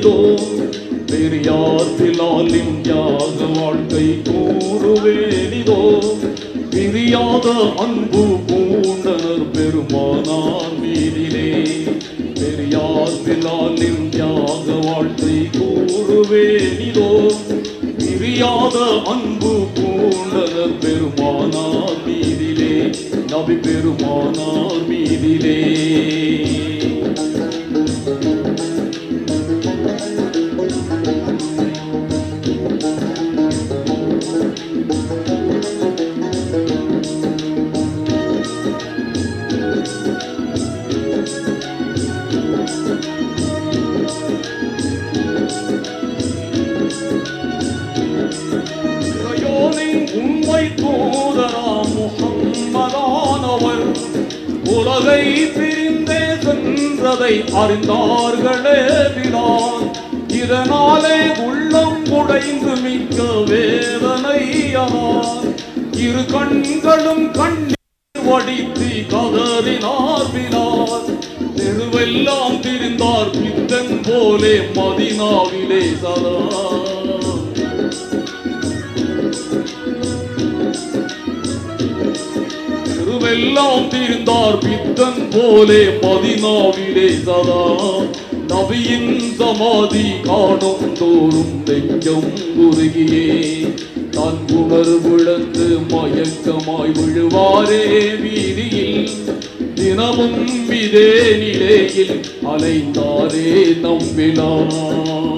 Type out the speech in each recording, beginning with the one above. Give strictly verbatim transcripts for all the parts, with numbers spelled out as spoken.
கூறுவேனிதோ பெரியார் பிலாலின் தியாக வாழ்க்கை கூறுவேனிதோ பிரியாத அன்பு பூண்டனர் பெருமானார் மீதிலே பெரியார் பிலாலின் தியாக வாழ்க்கை கூறுவேனிதோ பிரியாத அன்பு பூண்டனர் பெருமானார் மீதிலே நபி பெருமானார் மீதிலே உலகை பிரிந்தே சென்றதை அறிந்தார்களே பிலால் இதனாலே உள்ளம் உடைந்து மிக்க வேதனையானார் இரு கண்களும் கண்ணீர் வடித்து கதறினார் பிலால் தெருவெல்லாம் திரிந்தார் பித்தன் போலே மதீனாவிலே சதா எல்லாம் தீர்ந்தார் பித்தன் போலே மதீனாவிலே சதா நபியின் சமாதி காணும் தோறும் நெஞ்சம் உருகியே தன் உணர்விழந்து மயக்கமாய் விழுவாரே வீதியில் தினமும் இதே நிலையில் அலைந்தாரே நம்பினார்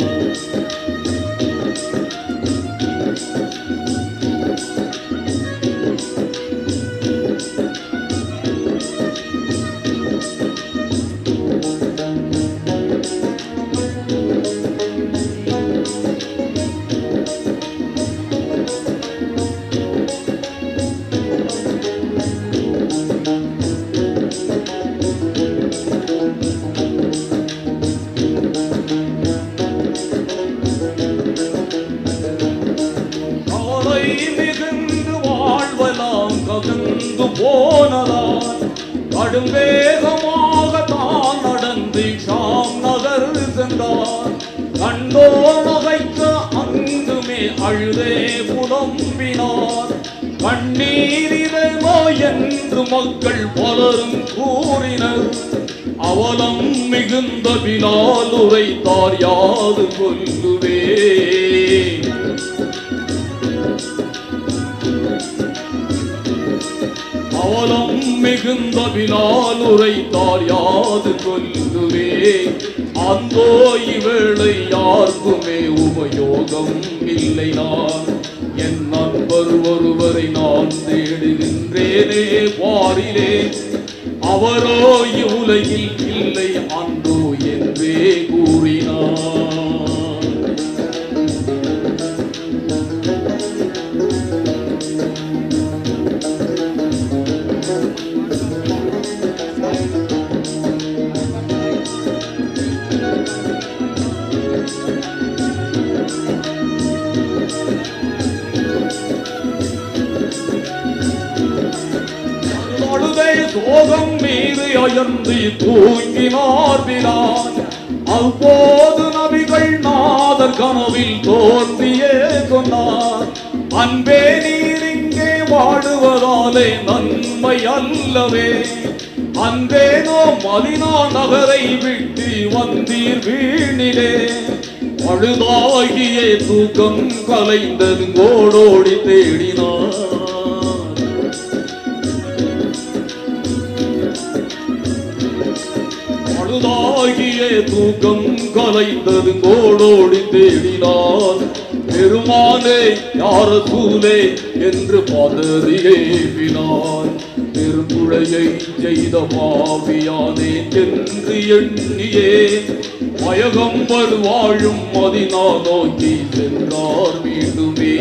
போனதால் கடும் வேகமாக தான் நடந்து ஷாம் நகர் சென்றார் கண்டோ நகைக்க அங்குமே அழுதே புலம்பினார் கண்ணீரிரோ என்று மக்கள் பலரும் கூறினர் அவலம் மிகுந்த பிலால் உரைத்தார் யாது கொல்லுவே அவலம் மிகுந்த பிலால் உரைத்தார் யாது கொல்லுவே அந்தோ இவேளை யாருக்குமே உபயோகம் இல்லை நான் என் நண்பர் ஒருவரை நான் தேடுகின்றேனே வாரிலே அவரோ இவ்வுலகில் இல்லை அன்றோ என்றே கூறினார் சோகம் மீது அயர்ந்து தூங்கினார் பிலால் அப்போது நபிகள் நாதர் கனவில் தோன்றியே சொன்னார் அன்பே நீர் இங்கே வாழுவதாலே நன்மை அல்லவே அன்பேனோ மதீனா நகரை விட்டு வந்தீர் வீணிலே அழுதாகியே தூக்கம் கலைந்தது கோடோடி தேடினார் அழுதாகியே தூக்கம் கலைந்தது கோடோடி தேடினார் பெருமானே யார சூலே என்று பதறியேவினார் பெருங்குழையை செய்த பாவியானே என்று எண்ணியே மயகம் வாழும் மதீனா நோக்கி சென்றார் மீண்டுமே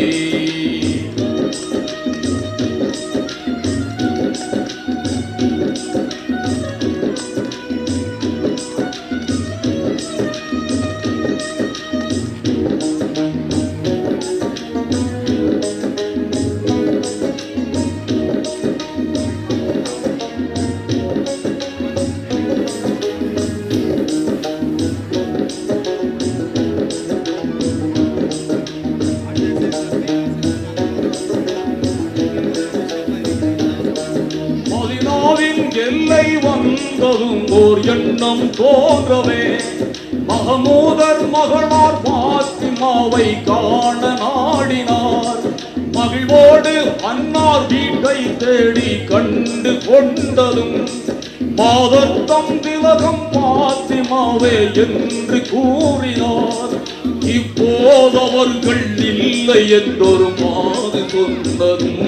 எல்லை வந்ததும் ஓர் எண்ணம் தோன்றவே மகமூதர் மகளார் பாத்திமாவை காண நாடினார். மகிழ்வோடு அன்னார் வீட்டை தேடி கண்டு கொண்டதும் மாதத்தம் திலகம் பாத்திமாவே என்று கூறினார். இப்போது அவர்கள் இல்லை என்றொரு மாது சொன்னதும்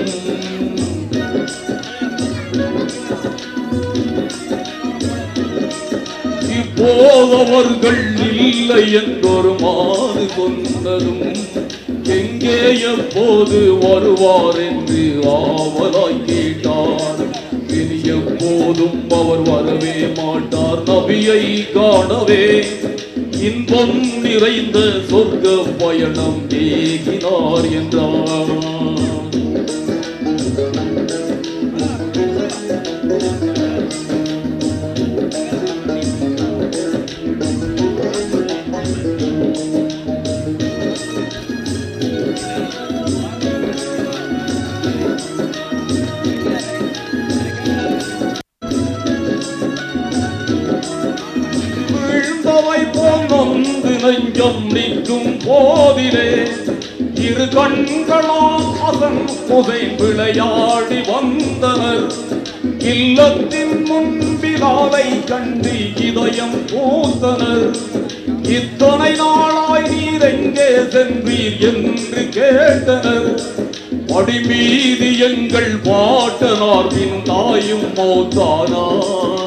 இப்போது அவர்கள் இல்லை என்றொரு மாது சொன்னதும் எங்கே எப்போது வருவார் என்று ஆவலாய் கேட்டார். இனி எப்போதும் அவர் வரவே மாட்டார் நபியை காணவே இன்பம் நிறைந்த சொர்க்க பயணம் ஏகினார் என்றார். நெஞ்சம் நிற்கும் போதிலே இரு கண்களால் அசன் புதை விளையாடி வந்தனர். இல்லத்தின் முன்பிலாலை கண்டு இதயம் பூத்தனர். இத்தனை நாளாய் நீர் எங்கே சென்றீர் என்று கேட்டனர். படி மீது எங்கள் பாட்டனார் பின் தாயும் மௌத்தானார்.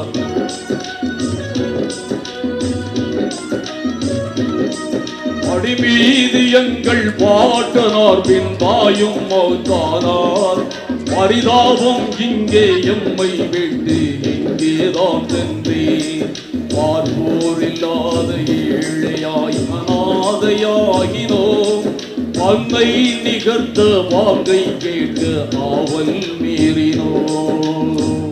படி மீது எங்கள் பாட்டனார் பின் தாயும் மௌத்தானார். பரிதாபம் இங்கே எம்மை விட்டு எங்கேதான் சென்றேன். பார்ப்போர் இல்லாத ஏழையாய் அநாதையாகினோம். அன்னை நிகழ்த்த வாங்கை கேட்க ஆவல் மீறினோம்.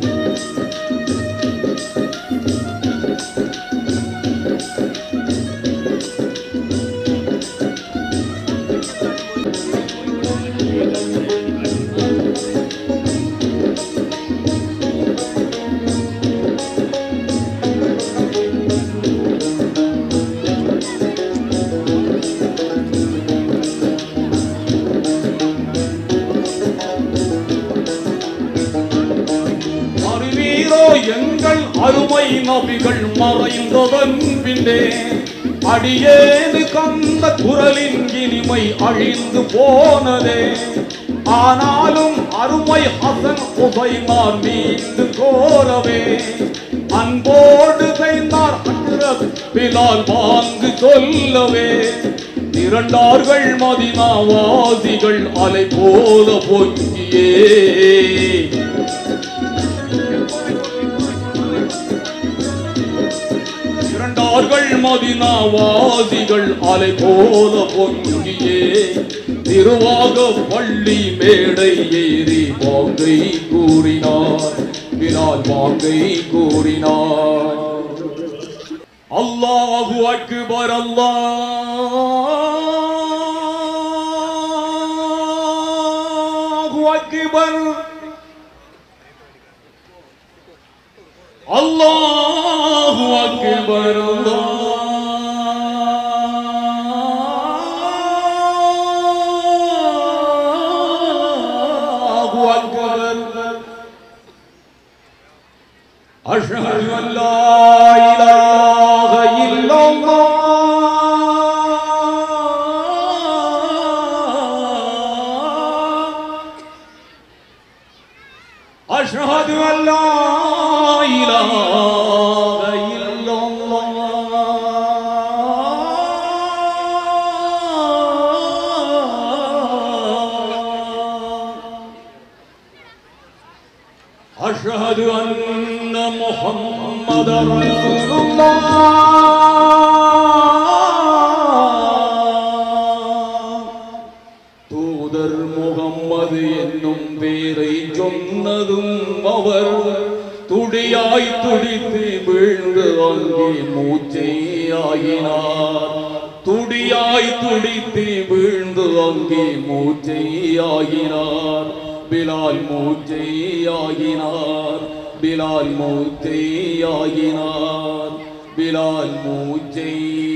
எங்கள் அருமை நபிகள் மறைந்ததன் பின்னே அடியேது கந்த குரலின் இனிமை அழிந்து போனதே. ஆனாலும் அருமை ஹசன் ஹுசைனார் மீது கோரவே அன்போடு செய்தார் ஹஜ்ரத் பிலால் வாங்கு சொல்லவே. இரண்டார்கள் மதீனா வாசிகள் அலை போல பொங்கியே இரண்டார்கள் மதீனா வாசிகள் அலை போல பொங்கியே திருவாக பள்ளி மேடை ஏறி வாங்கை கூறினார். பிலால் வாங்கை கூறினார். அல்லாஹு அக்பர் அல்லாஹு அக்பர் அல்லாஹு அக்பர் அல்லாஹு அக்பர். அஷ்ஹது அன் லா இலாஹ இல்லல்லாஹ் அஷ்ஹது அன் லா இலாஹ أشهد أن محمد رسول الله. தூதர் முகம்மது என்னும் பேரை சொன்னதும் அவர் துடியாய் துடித்து வீழ்ந்து அங்கே மூச்சை ஆகினார். துடியாய் துடித்து வீழ்ந்து அங்கே மூச்சை ஆகினார். பிலால் மூச்சை ஆகினார். பிலால் மூச்சையாகினார் பிலால் மூச்சை